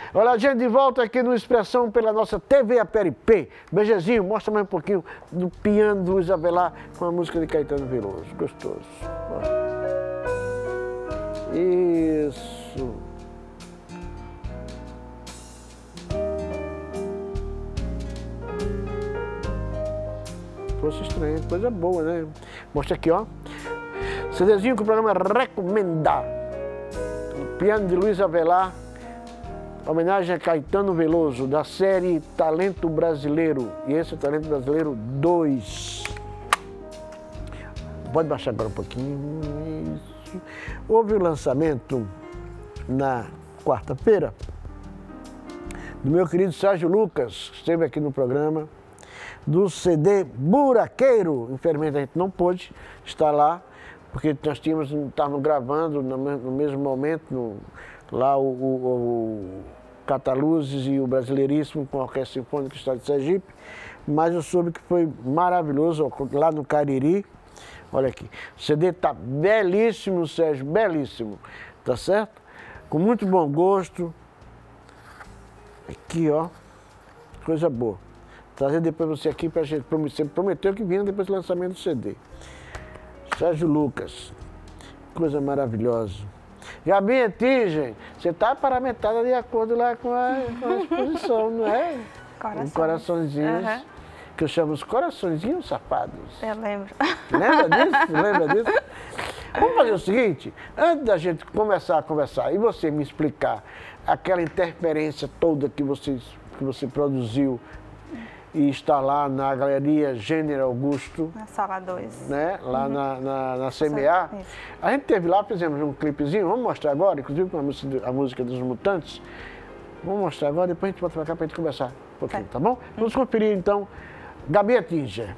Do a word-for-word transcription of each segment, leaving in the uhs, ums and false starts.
Olha, a gente de volta aqui no Expressão pela nossa T V Aperipê. Beijezinho, mostra mais um pouquinho do piano do Luiz Avelar com a música de Caetano Veloso. Gostoso. Isso. Fosse estranho, coisa boa, né? Mostra aqui, ó. CDzinho que o programa recomenda. O piano de Luiz Avelar. Homenagem a Caetano Veloso, da série Talento Brasileiro. E esse é o Talento Brasileiro dois. Pode baixar agora um pouquinho. Isso. Houve o lançamento na quarta-feira do meu querido Sérgio Lucas, que esteve aqui no programa, do C D Buraqueiro. Infelizmente a gente não pôde estar lá, porque nós tínhamos, estávamos gravando no, no mesmo momento, no, lá o, o, o Cataluzes e o Brasileiríssimo com a Orquestra Sinfônica do Estado de Sergipe, mas eu soube que foi maravilhoso lá no Cariri. Olha aqui, o C D está belíssimo, Sérgio, belíssimo, tá certo? Com muito bom gosto. Aqui, ó, coisa boa. Trazer depois você aqui pra gente, você prometeu que vinha depois do lançamento do C D. Sérgio Lucas, coisa maravilhosa. Gabi Etigem, você está paramentada de acordo lá com a, com a exposição, não é? Coração. Um coraçõezinhos, uhum. Que eu chamo os coraçõezinhos safados. Eu lembro. Lembra disso? Lembra disso? Vamos fazer o seguinte, antes da gente começar a conversar e você me explicar aquela interferência toda que você, que você produziu e está lá na Galeria Gênero Augusto. Na sala dois. Né? Lá uhum. na, na, na C M A. Isso. A gente teve lá, fizemos um clipezinho, vamos mostrar agora, inclusive com a música, a música dos Mutantes. Vamos mostrar agora, depois a gente volta pra cá pra gente conversar um pouquinho, tá, tá bom? Uhum. Vamos conferir então, Gabi Etigem.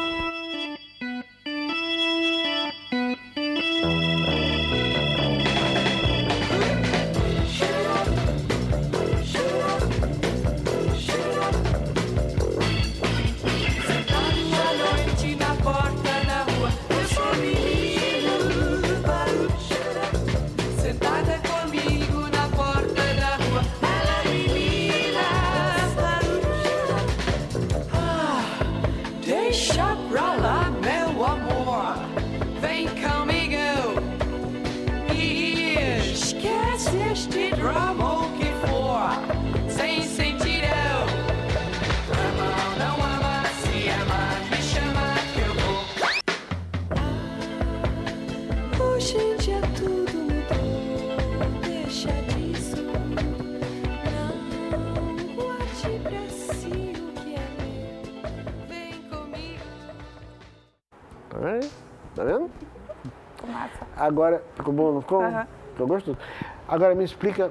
Tá vendo? Massa. Agora, ficou bom, não ficou? Uhum. Ficou gostoso? Agora me explica,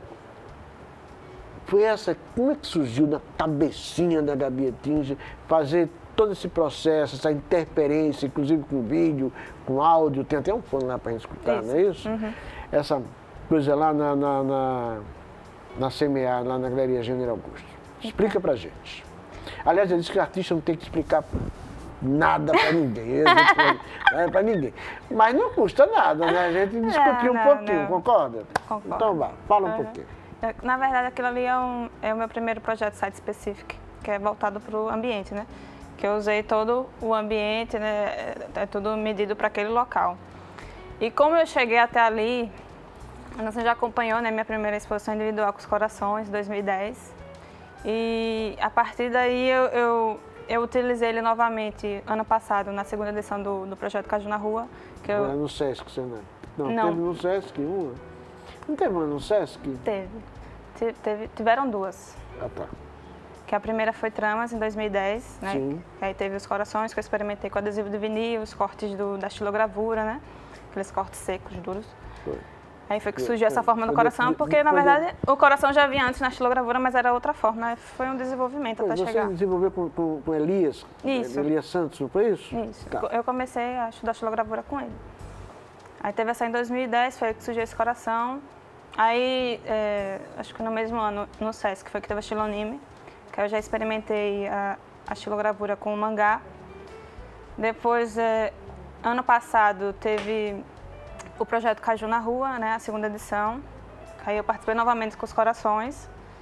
foi essa, como é que surgiu na cabecinha da Gabi Etigem fazer todo esse processo, essa interferência, inclusive com vídeo, com áudio, tem até um fone lá pra gente escutar, isso. Não é isso? Uhum. Essa coisa lá na, na, na, na C M A, lá na Galeria Gênero Augusto. Explica pra gente. Aliás, eu disse que o artista não tem que explicar nada para ninguém, é para ninguém. Mas não custa nada, né? A gente discutir um pouquinho, não. Concorda? Concordo. Então vá, fala um uhum. pouquinho. Na verdade, aquilo ali é, um, é o meu primeiro projeto Site Specific, que é voltado para o ambiente, né? Que eu usei todo o ambiente, né? É tudo medido para aquele local. E como eu cheguei até ali, você já acompanhou, né, minha primeira exposição individual com os Corações, dois mil e dez. E a partir daí eu, eu Eu utilizei ele novamente ano passado, na segunda edição do, do projeto Caju na Rua. Que eu... Era no Sesc, você não? Não, não. Teve no Sesc uma? Não teve uma no Sesc? Teve. teve. Tiveram duas. Ah, tá. Que a primeira foi Tramas, em dois mil e dez, né? Sim. Que aí teve os Corações, que eu experimentei com adesivo de vinil, os cortes do, da estilogravura, né? Aqueles cortes secos, duros. Foi. Aí foi que surgiu essa forma do coração, porque na verdade o coração já vinha antes na estilogravura, mas era outra forma, foi um desenvolvimento até chegar. Você desenvolveu com, com, com Elias? Isso. Elias Santos, não foi isso? Isso. Tá. Eu comecei a estudar estilogravura com ele. Aí teve essa em dois mil e dez, foi que surgiu esse coração. Aí, é, acho que no mesmo ano, no Sesc, foi que teve a estilonime, que eu já experimentei a, a estilogravura com o mangá. Depois, é, ano passado, teve o projeto Caju na Rua, né, a segunda edição. Aí eu participei novamente com os Corações.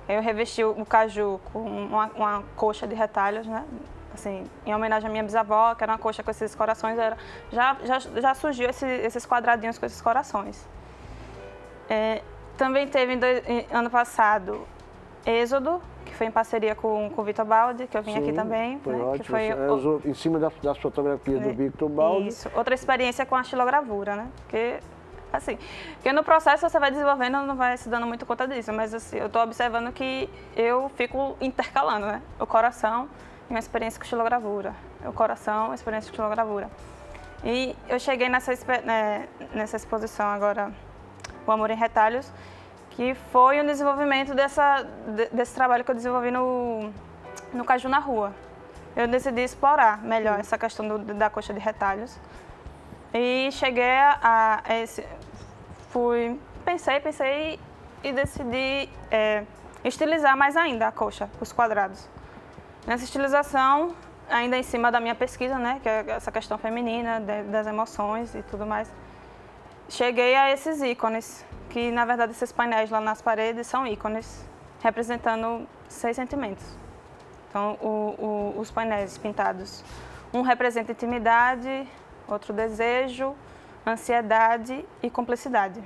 Eu revesti o caju com uma, uma coxa de retalhos, né? Assim, em homenagem à minha bisavó, que era uma coxa com esses corações, era, já, já, já surgiu esse, esses quadradinhos com esses corações. É, também teve, em dois, em, ano passado, Êxodo, que foi em parceria com, com o Vitor Baldi, que eu vim Sim, aqui também. Foi né, ótimo, que foi é, o, em cima das, das fotografias é, do Vitor Baldi. Isso, outra experiência com a estilogravura, né? Porque, assim, porque no processo você vai desenvolvendo, não vai se dando muito conta disso, mas assim, eu estou observando que eu fico intercalando, né? O coração e uma experiência com estilogravura. O coração, uma experiência com estilogravura. E eu cheguei nessa, né, nessa exposição agora, O Amor em Retalhos, que foi o desenvolvimento dessa, desse trabalho que eu desenvolvi no, no Caju na Rua. Eu decidi explorar melhor essa questão do, da coxa de retalhos. E cheguei a, a esse... Fui, pensei, pensei e decidi é, estilizar mais ainda a coxa, os quadrados. Nessa estilização, ainda em cima da minha pesquisa, né, que é essa questão feminina, de, das emoções e tudo mais, cheguei a esses ícones, que na verdade esses painéis lá nas paredes são ícones, representando seis sentimentos. Então, o, o, os painéis pintados, um representa intimidade, outro desejo, ansiedade e cumplicidade.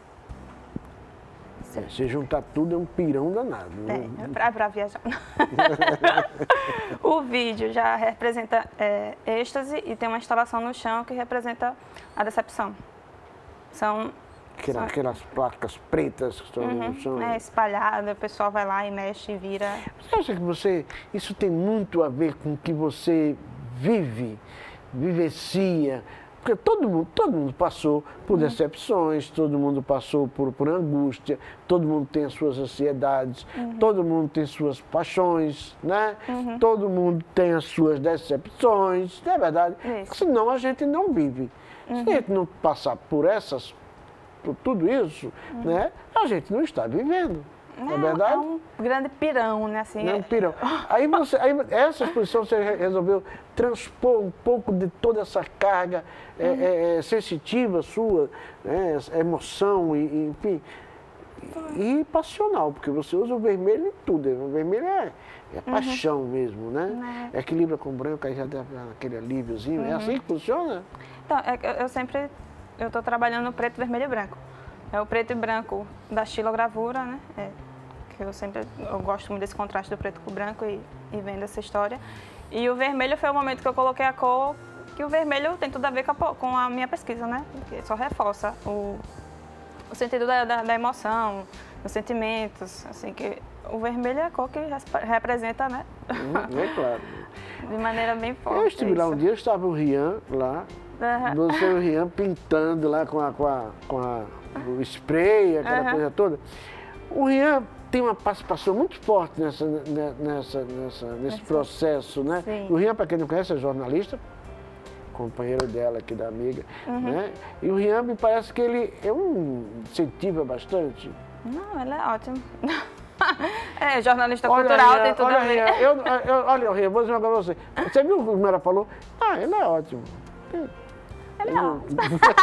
É, se juntar tudo é um pirão danado. Né? É, é para viajar. O vídeo já representa é, êxtase e tem uma instalação no chão que representa a decepção. São... Aquelas, são... aquelas placas pretas que estão uhum, no chão. É espalhada, o pessoal vai lá e mexe e vira. Você acha que você, isso tem muito a ver com o que você vive, vivencia? Porque todo mundo, todo mundo passou por decepções, todo mundo passou por, por angústia, todo mundo tem as suas ansiedades, uhum. todo mundo tem suas paixões, né? Uhum. Todo mundo tem as suas decepções, não é verdade? Isso. Senão a gente não vive. Uhum. Se a gente não passar por essas, por tudo isso, uhum. né? A gente não está vivendo. Não é verdade? É um grande pirão, né? Assim, é um pirão. Aí, você, aí essa exposição você resolveu transpor um pouco de toda essa carga uhum. é, é, sensitiva sua, né, emoção, e, enfim, e passional, porque você usa o vermelho em tudo. O vermelho é, é uhum. paixão mesmo, né? É. Equilibra com o branco, aí já dá aquele alíviozinho. Uhum. É assim que funciona? Então, é, eu sempre eu estou trabalhando no preto, vermelho e branco. É o preto e branco da estilogravura, né? É, que eu sempre eu gosto muito desse contraste do preto com o branco e, e vendo essa história. E o vermelho foi o momento que eu coloquei a cor, que o vermelho tem tudo a ver com a, com a minha pesquisa, né? Porque só reforça o, o sentido da, da, da emoção, dos sentimentos, assim, que o vermelho é a cor que representa, né? Hum, é claro. De maneira bem forte. Eu estive é lá um dia, estava o Rian lá, uhum. você e o Rian pintando lá com, a, com, a, com a, o spray, aquela uhum. coisa toda. O Rian tem uma participação muito forte nessa, nessa, nessa, nesse processo, né? Sim. O Rian, para quem não conhece, é jornalista, companheiro dela aqui, da amiga, uhum. né? E o Rian, me parece que ele é um incentiva bastante. Não, ele é ótimo. É, jornalista olha, cultural, Rian, tem tudo olha, a ver. Rian, eu, eu, olha, Rian, vou dizer uma coisa pra você. Você viu como ela falou? Ah, ele é ótimo. Ele é ótimo.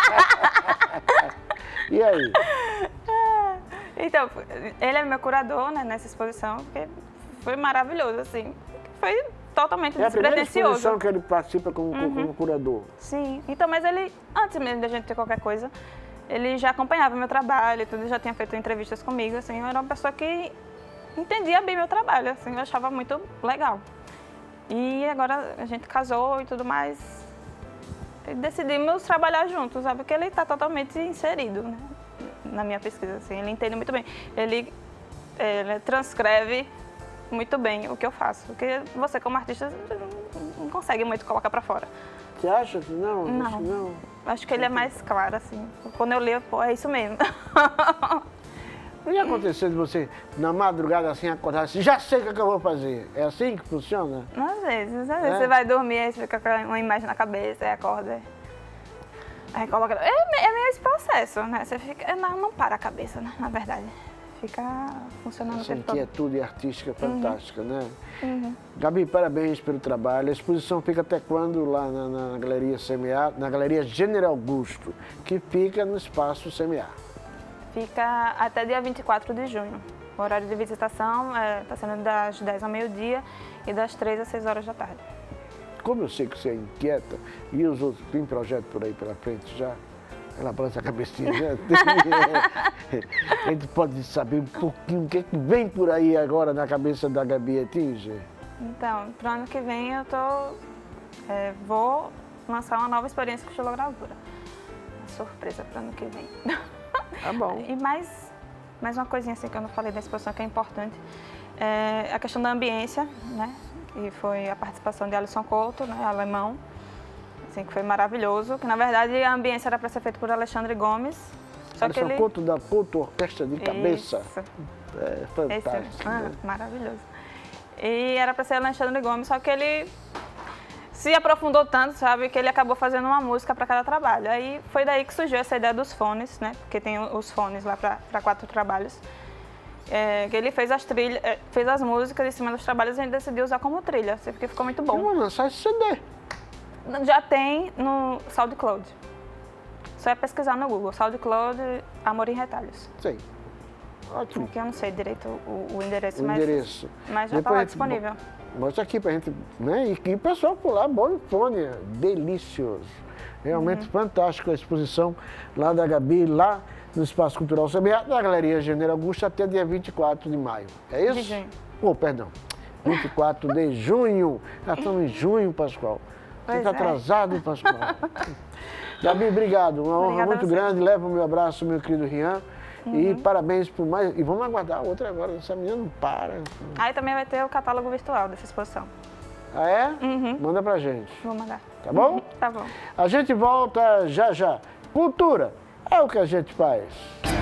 E aí? Então, ele é meu curador, né, nessa exposição, porque foi maravilhoso, assim, foi totalmente é despretensioso. É a primeira exposição que ele participa como, uhum. como curador. Sim, então, mas ele, antes mesmo da gente ter qualquer coisa, ele já acompanhava meu trabalho, tudo, já tinha feito entrevistas comigo, assim, eu era uma pessoa que entendia bem meu trabalho, assim, eu achava muito legal. E agora a gente casou e tudo mais, e decidimos trabalhar juntos, sabe, porque ele está totalmente inserido, né, na minha pesquisa, assim, ele entende muito bem, ele, ele transcreve muito bem o que eu faço, porque você como artista não consegue muito colocar para fora. Você acha que não? Não. Acho, não. Acho que ele é mais claro, assim. Quando eu leio, pô, é isso mesmo. Não ia acontecer de você, na madrugada, assim, acordar assim, já sei o que, é que eu vou fazer. É assim que funciona? Às vezes, às vezes. É? Você vai dormir, aí você fica com uma imagem na cabeça, aí acorda. Aí coloca... É, é meio esse processo, né? Você fica... Não, não para a cabeça, né? Na verdade. Fica funcionando Essa o tempo todo. inquietude artística fantástica, uhum. né? Uhum. Gabi, parabéns pelo trabalho. A exposição fica até quando lá na, na Galeria C M A, na Galeria General Augusto, que fica no Espaço C M A? Fica até dia vinte e quatro de junho. O horário de visitação está é, tá sendo das dez ao meio-dia e das três às seis horas da tarde. Como eu sei que você é inquieta, e os outros, tem projeto por aí pela frente já? Ela balança a cabecinha, né? A gente pode saber um pouquinho o que, é que vem por aí agora na cabeça da Gabi Ettinger? Então, para o ano que vem eu tô, é, vou lançar uma nova experiência com estilogravura. Surpresa para o ano que vem. Tá bom. E mais, mais uma coisinha assim que eu não falei da exposição que é importante, é a questão da ambiência, né? E foi a participação de Alisson Couto, né, alemão, assim, que foi maravilhoso, que na verdade a ambiência era para ser feita por Alexandre Gomes. Só Alisson que ele... Couto da Couto Orquestra de Cabeça. Isso. É fantástico. Esse, ah, né? Maravilhoso. E era para ser Alexandre Gomes, só que ele se aprofundou tanto, sabe, que ele acabou fazendo uma música para cada trabalho. Aí foi daí que surgiu essa ideia dos fones, né, porque tem os fones lá para quatro trabalhos. É, que ele fez as trilhas, fez as músicas em cima dos trabalhos e a gente decidiu usar como trilha, porque ficou muito bom. Vamos lançar esse C D. Já tem no SoundCloud. Só é pesquisar no Google, SoundCloud, Amor em Retalhos. Sim. Ótimo. Aqui eu não sei direito o, o endereço, O mas, endereço. mas já está Depois lá a gente disponível. Mostra aqui pra gente, né? E, e o pessoal por lá, bom fone, delicioso. Realmente uhum. fantástico a exposição lá da Gabi, lá no Espaço Cultural Semear, da Galeria General Augusto, até dia vinte e quatro de maio. É isso? De junho. Oh, perdão. vinte e quatro de junho. Já estamos em junho, Pascoal. Você está é. atrasado, Pascoal. Gabi, obrigado. Uma honra Obrigada muito grande. Leva o meu abraço, meu querido Rian. Uhum. E parabéns por mais. E vamos aguardar a outra agora. Essa menina não para. Aí também vai ter o catálogo virtual dessa exposição. Ah, é? Uhum. Manda pra gente. Vou mandar. Tá bom? Tá bom. A gente volta já já. Cultura é o que a gente faz.